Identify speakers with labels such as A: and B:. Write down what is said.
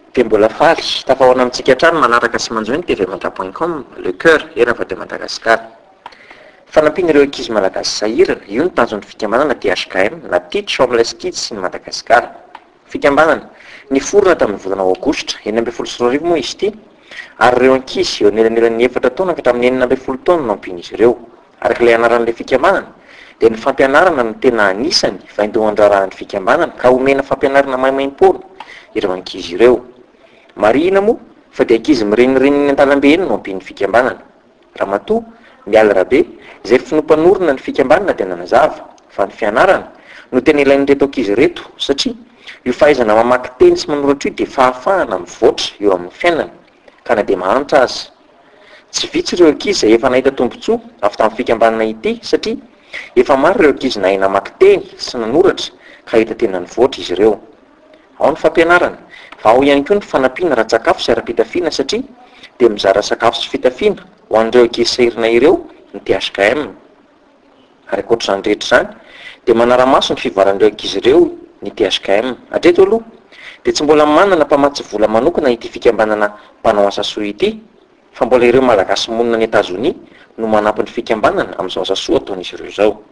A: Dia mbola faly tafahoana amintsika hatrany manaraka sy manjoiny tvmatra.com le cœur erava de Madagasikara. Fanampiana ireo ankizy malagasy sahirana, io ny tanjon'ny fikambanana THKM na Teach Homeless Kids sy ny Madagasikara. Fikambanana niforona tamin'ny volana aogositra 2024 moa izy ity, ary ireo ankizy eo anelanelan'ny 4 taona ka hatramin'ny 9 taona no ampian'izy ireo. Araka ilay anaran'ilay fikambanana dia ny fampianarana no tena anisany vaindohan-drarahan'ny fikambanana ka omena fampianarana maimaim-poana ireo ankizy ireo. Marina moa fa dia ankizy mirenireny an-dalambe eny no ampian'ny fikambanana. Ramatoa Mialrabe izay finompanorona ny fikambanana dia nanazava fa ny fianarana no tena ilain'ireto ankizy reto satria io fahaizana mamaky teny sy manoratra io dia fahafahana mivoatra eo amin'ny fiainana ka na dia mahantra aza. Tsy vitsy ireo ankizy izay efa nahita tombontsoa avy tamin'ny fikambanana ity satria efa maro ireo ankizy nahay namaky teny sy nanoratra ka hita tena nivoatra izy ireo. Ao ny fampianarana, fa ao ihany koa ny fanampiana ra-tsakafo sy ara-pitafiana satria dia mizara sakafo sy fitafiana ho an'ireo ankizy sahirana ireo ny THKM. Ary ankoatr'izany rehetra izany dia manara-maso ny fivoaran'ireo ankizy ireo ny THKM. Hatreto aloha dia tsy mbola manana mpamatsy vola manokana ity fikambanana mpanao asa soa ity, fa mbola ireo malagasy monina any Etazonia no manampy ny fikambanana amin'izao asa soa ataon'izy ireo izao.